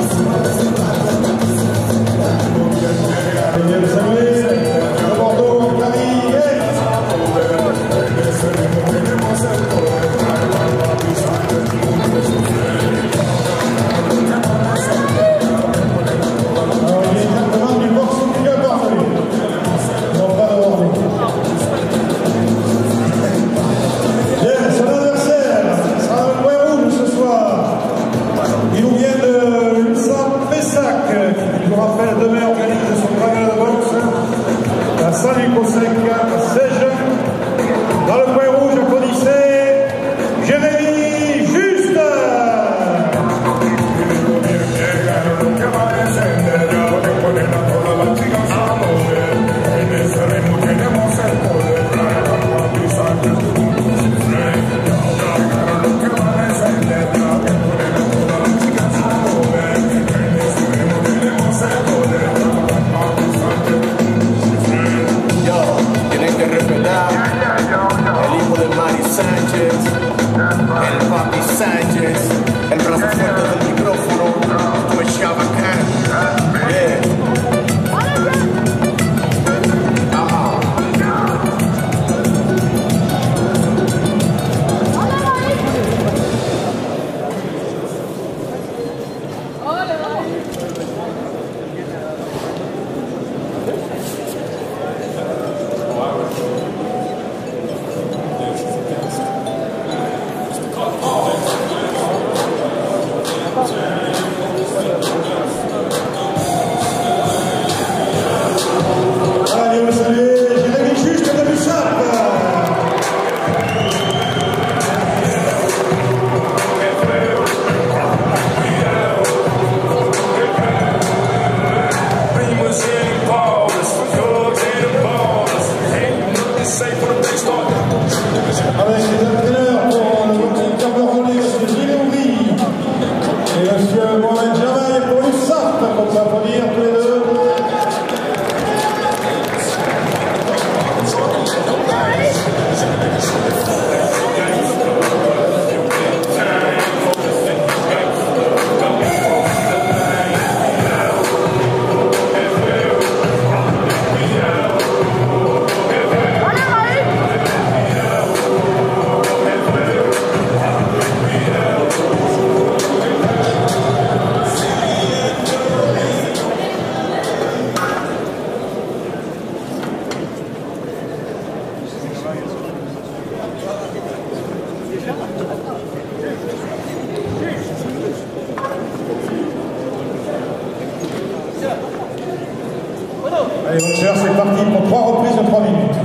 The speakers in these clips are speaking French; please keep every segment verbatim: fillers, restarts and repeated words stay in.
Allez, votre cher, c'est parti pour trois reprises de trois minutes.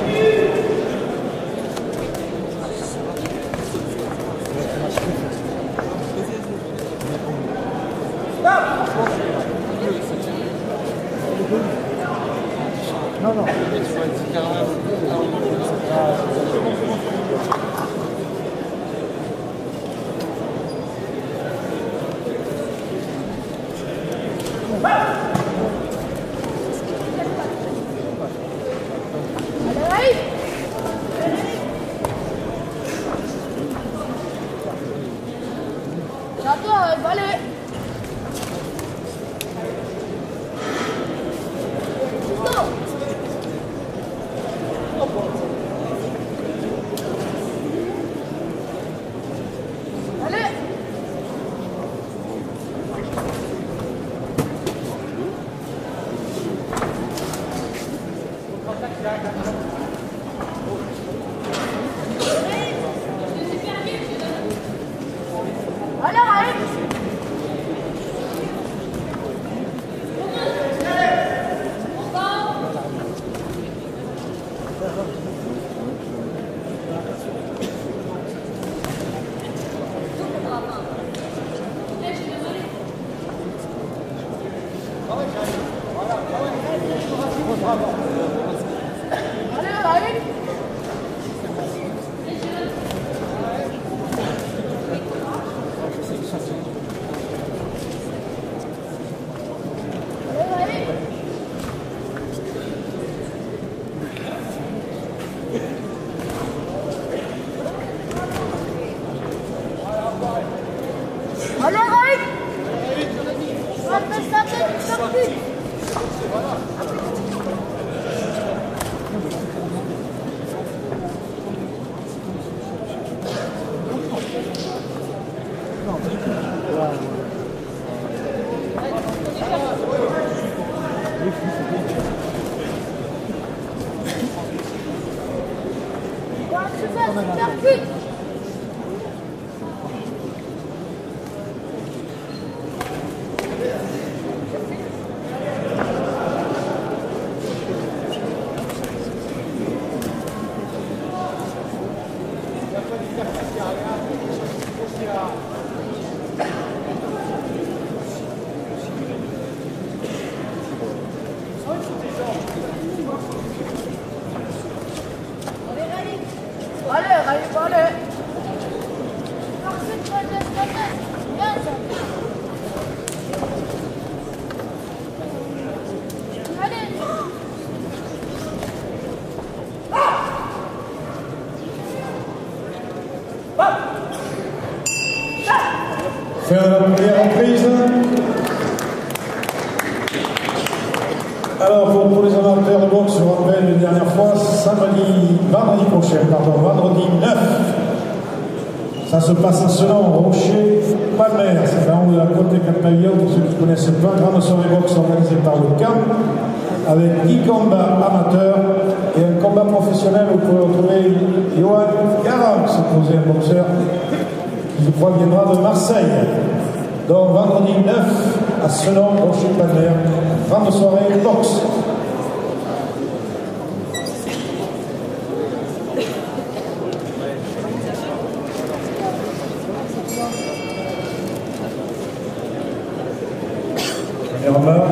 Non, non. Faire la première reprise. Alors pour, pour les amateurs de boxe, je vous rappelle une dernière fois, samedi, vendredi prochain, pardon, vendredi neuf. Ça se passe à Senon, Rocher, Palmer, c'est en haut de la côte des quatre pavillons, pour ceux qui ne connaissent pas, grande soirée boxe organisée par le camp, avec dix combats amateurs et un combat professionnel où vous pouvez retrouver Johan Garang, supposé un boxeur, qui je crois viendra de Marseille. Donc vendredi neuf à Senon, Rocher, Palmer, grande soirée boxe. Irma.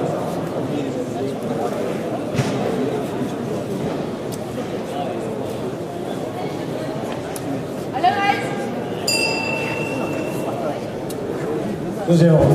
Deuxième round.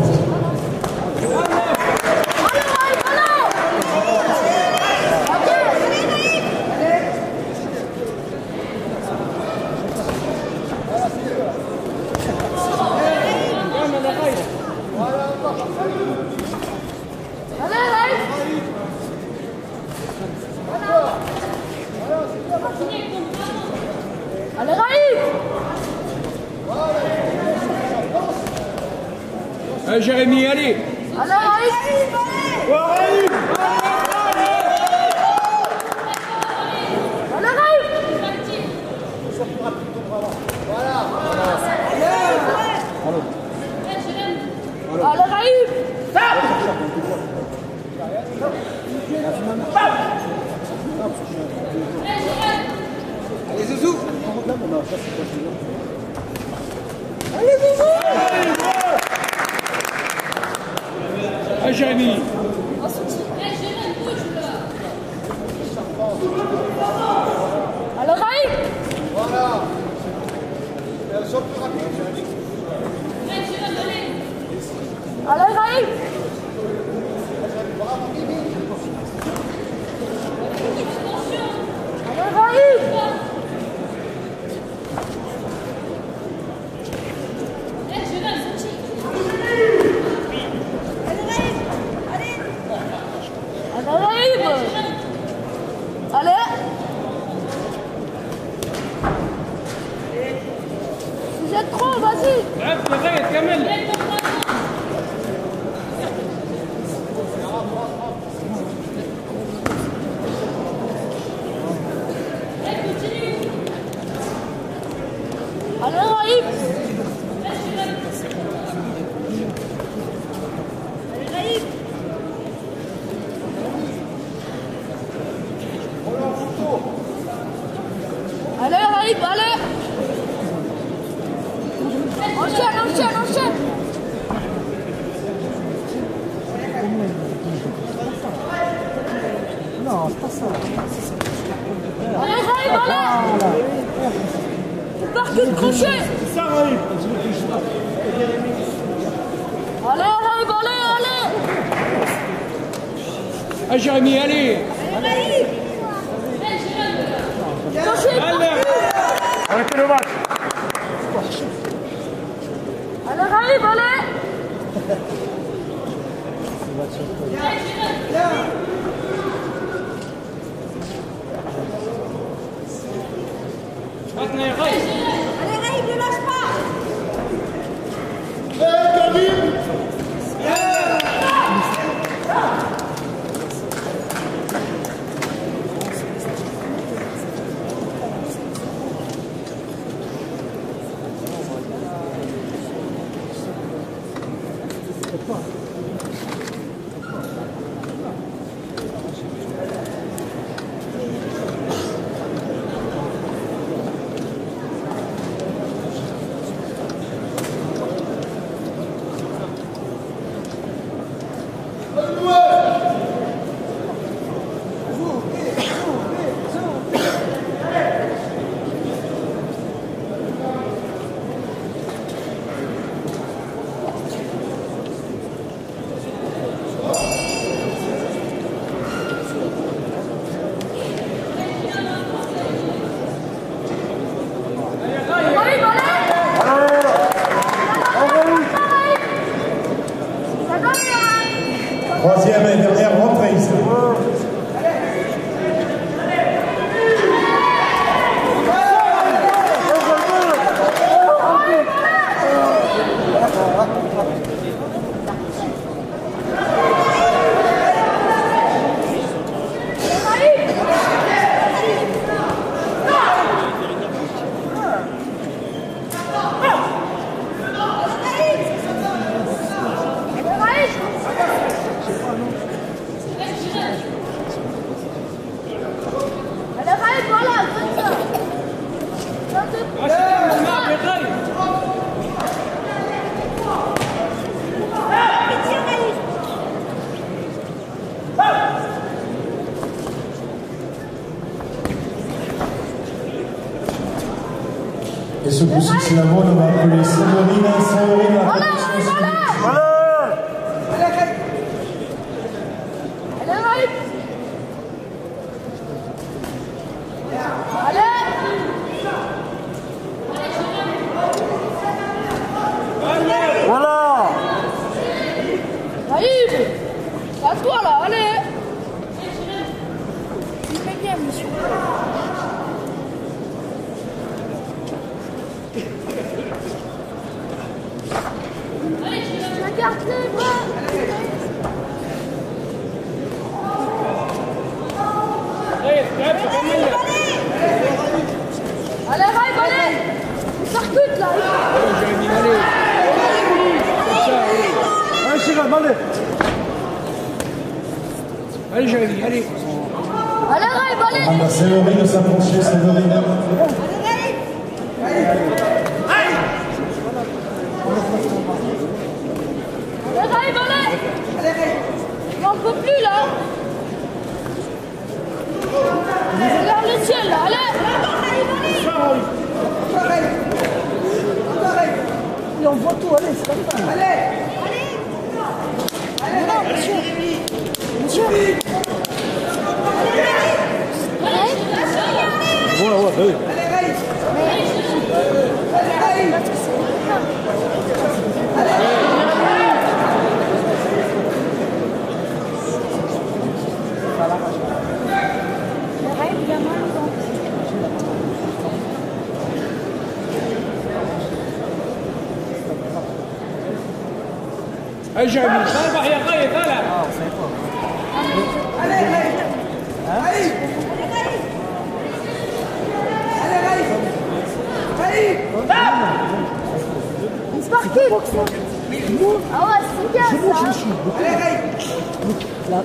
Allez, Raïf! Allez, Jérémy, allez! Allez, Raïf! Ouais, Raïf! Allez, Raïf! Allez, Raïf! Allez, Zouzou! Allez, Zouzou! Allez, Jérémy! Allez, Raïf! Voilà. Elles sont plus rapides. Allez, Raïf! Allez, Raïf! Allez! Vous êtes trop, vas-y! Ouais, c'est كمل! Allez, Raïf! Allez, Raïf! Allez, Raïf, allez! Enchaîne, enchaîne, enchaîne! Non, c'est pas ça. Allez, Raïf, allez! C'est parti de crochet! Ça arrive. Allez, Raïf, allez, allez! Allez, Jérémy, allez! Allez, Raïf! Crochet! Arrêtez le match. Allez, Raïf, allez! Allez, Raïb, ne lâche pas. Troisième et dernière reprise. Et ce coup-ci, c'est la bonne, on va appeler Séverine, Séverine, la protection civile. Voilà. Raïb, c'est à toi là, allez. Il fait bien, monsieur. Regarde-les, moi. Allez, Raïb, allez. Il percute là. allez. Allez, Cyril, allez. Allez, Jérémy, allez. Allez, Raïb, allez. On demande à Séverine de s'approcher, Séverine. Allez, Raïb, allez. On n'en peut plus là. Regarde le ciel là, allez. Il envoie tout, allez, c'est comme ça. Allez. Allez. Non, monsieur. Monsieur. Ouais, ouais, oui. Allez, Jérémy, ça va, يا غايب هلا. Allez, Raïb. Raïb. Allez, Raïb. Raïb. Il se marque. Ah ouais, c'est bien ça. Allez, Raïb. Là.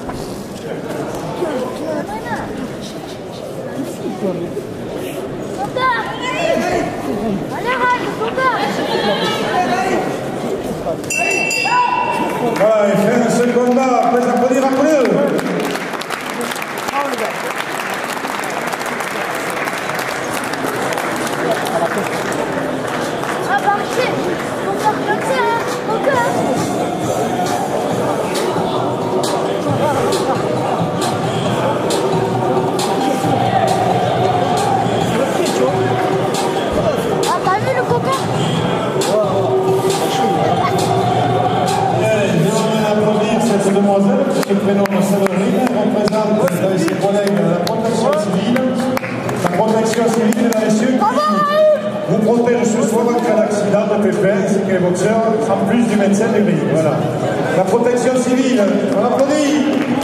Allez, Raïb, Voilà, et fin de ce combat, après applaudir, applaudir. Ah, marché. Faut faire comme ça, hein. Ah, t'as vu le coca? Allez, en plus du médecin du ring. Voilà. La protection civile, on applaudit.